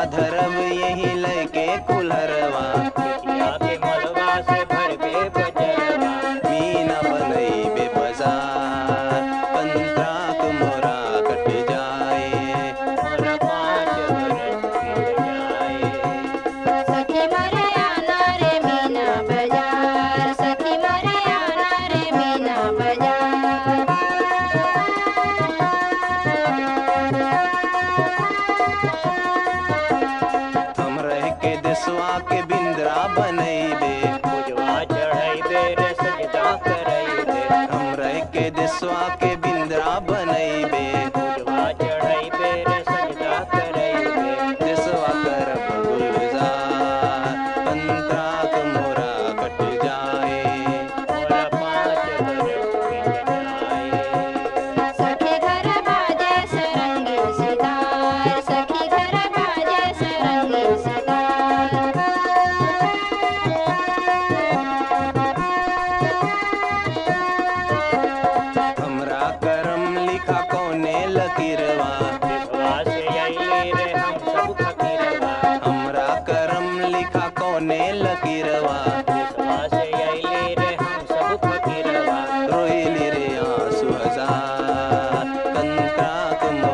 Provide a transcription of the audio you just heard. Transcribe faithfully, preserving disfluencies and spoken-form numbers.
धरब यही लैके कुल्हरवा, बिटिया के मलवा से भरबे बजरवा, मीना बनैबे बाजार, पंतराक मोरा कट जाए, मोरा पाँच बरस बीत जाए। सखी मोरे आना रे मीना बाजार, सखी मोरे आना रे मीना बाजार। हम रह के देसवा के बिंद्रा बनैबे, पूजवा चढ़ैबे रे सजदा करैबे, हम रह के देसवा के बिंद्रा बनैबे, पूजवा चढ़ैबे रे सजदा करैबे, देसवा करब गुलजार, पंतराक मोरा कट जाए, मोरा पाँच बरस बीत जाए। सखी घर बाजे सरंगी सितार, सखी घर बाजे सरंगी सितार। हमरा करम लिखा कौने लकीरवा, देशवा से अइले रे हम सब फकीरवा, हमरा करम लिखा कौने लकीरवा, देशवा से अइले रे हम सब फकीरवा, रोइली रे आंसू हजार, पंतराक